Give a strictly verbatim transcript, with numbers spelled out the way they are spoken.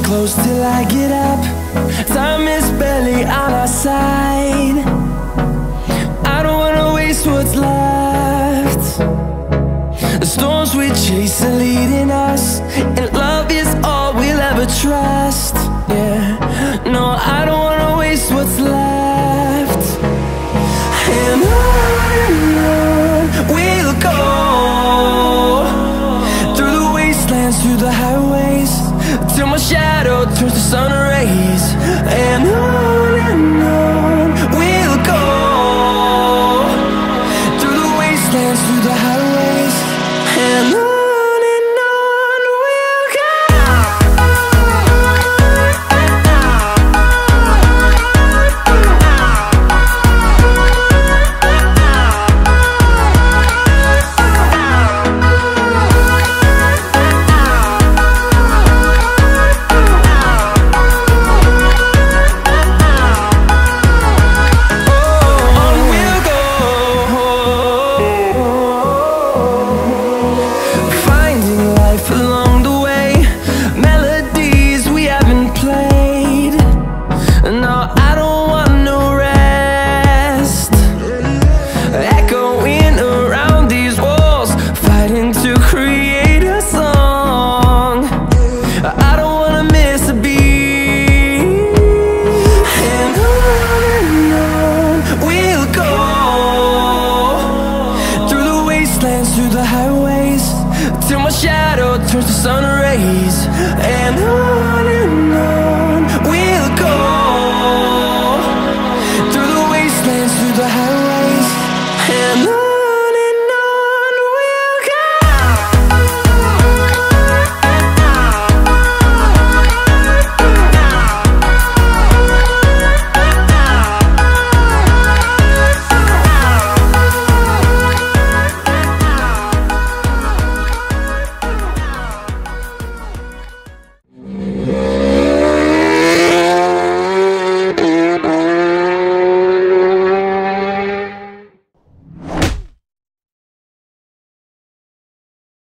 close till I get up. Time is barely on our side. I don't wanna waste what's left. The storms we chase are leading us, and love is all we'll ever trust. Yeah, no, I don't wanna waste what's left. And on and on we'll go, through the wastelands, through the highways, till my shadow turns to sun rays. And on and on we'll go, through the wastelands, through the highways, and on. Through the highways, till my shadow turns to sun rays. And on